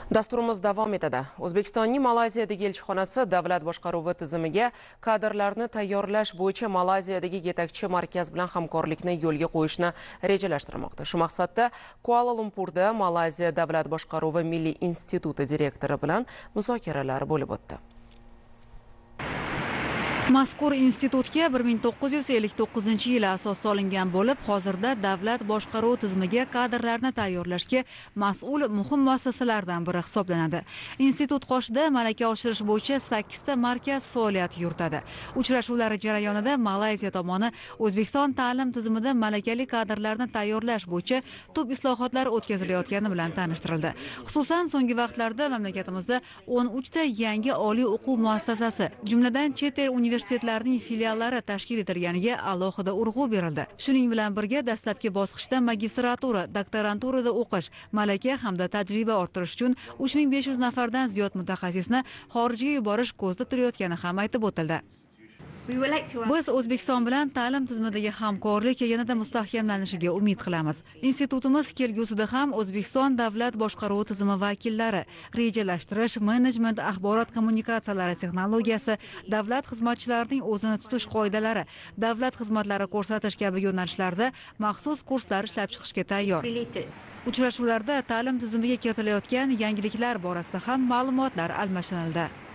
Dasturimiz davom etadi. O'zbekistonning Malayziyadagi elchixonasi davlat boshqaruvi tizimiga kadrlarni tayyorlash bo'yicha Malayziyadagi yetakchi markaz bilan hamkorlikni yo'lga qo'yishni rejalashtirmoqda. Shu maqsadda Kuala-Lumpurda Malayziya davlat boshqaruvi milliy instituti direktori bilan muzokaralar bo'lib o'tdi. Mazkur institutga 1959-yili asos solingan bo'lib, hozirda davlat boshqaruv tizimiga kadrlarni tayyorlashga mas'ul muhim muassasalardan biri hisoblanadi. Institut qoshida malaka oshirish bo'yicha 8 ta markaz faoliyat yuritadi. Uchrashuvlar jarayonida Malayziya tomoni O'zbekiston ta'lim tizimida malakali kadrlarni tayyorlash bo'yicha tub islohotlar o'tkazilayotgani bilan tanishtirildi. Xususan, so'nggi vaqtlarda mamlakatimizda 13 ta yangi oliy o'quv muassasasi, jumladan chet el universitetlarining filiallari tashkil etilganiga alohida urg'u berildi. Shuning bilan birga dastlabki bosqichda magistratura, doktoranturada o'qish, malaka hamda tajriba orttirish uchun 3500 nafardan ziyod mutaxassisni xorijga yuborish ko'zda tutilayotgani ham aytib o'tildi. Biz O'zbekiston bilan ta'lim tizimidagi hamkorlik yanada mustahkamlanishiga umid qilamiz. Institutimiz kelgusida ham O'zbekiston davlat boshqaruvi tizimi vakillari, rejalashtirish, menejment, axborot kommunikatsiyalari texnologiyasi, davlat xizmatchilarining o'zini tutish qoidalari, davlat xizmatlari ko'rsatish kabi yo'nalishlarda maxsus kurslar ishlab chiqishga tayyor. Uchrashuvlarda ta'lim tizimiga kiritilayotgan yangiliklar borasida ham ma'lumotlar almashinildi.